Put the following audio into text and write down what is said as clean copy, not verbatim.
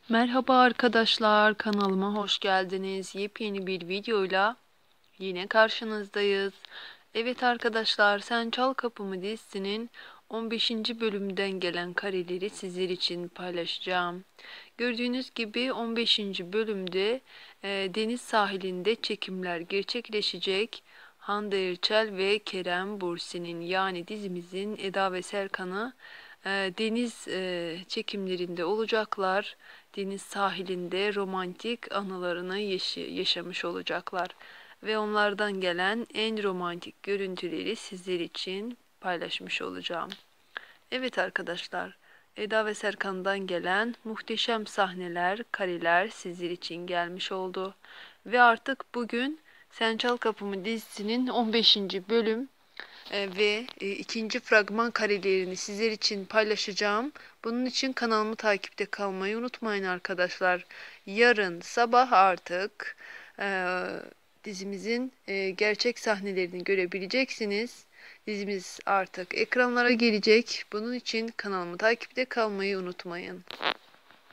Merhaba arkadaşlar, kanalıma hoş geldiniz. Yepyeni bir videoyla yine karşınızdayız. Evet arkadaşlar, Sen Çal Kapımı dizisinin 15. bölümden gelen kareleri sizler için paylaşacağım. Gördüğünüz gibi 15. bölümde deniz sahilinde çekimler gerçekleşecek. Hande Erçel ve Kerem Bürsin'in, yani dizimizin Eda ve Serkan'ı deniz çekimlerinde olacaklar. Deniz sahilinde romantik anılarını yaşamış olacaklar. Ve onlardan gelen en romantik görüntüleri sizler için paylaşmış olacağım. Evet arkadaşlar, Eda ve Serkan'dan gelen muhteşem sahneler, kareler sizler için gelmiş oldu. Ve artık bugün Sen Çal Kapımı dizisinin 15. bölüm ve ikinci fragman karelerini sizler için paylaşacağım. Bunun için kanalımı takipte kalmayı unutmayın arkadaşlar. Yarın sabah artık dizimizin gerçek sahnelerini görebileceksiniz. Dizimiz artık ekranlara gelecek. Bunun için kanalımı takipte kalmayı unutmayın.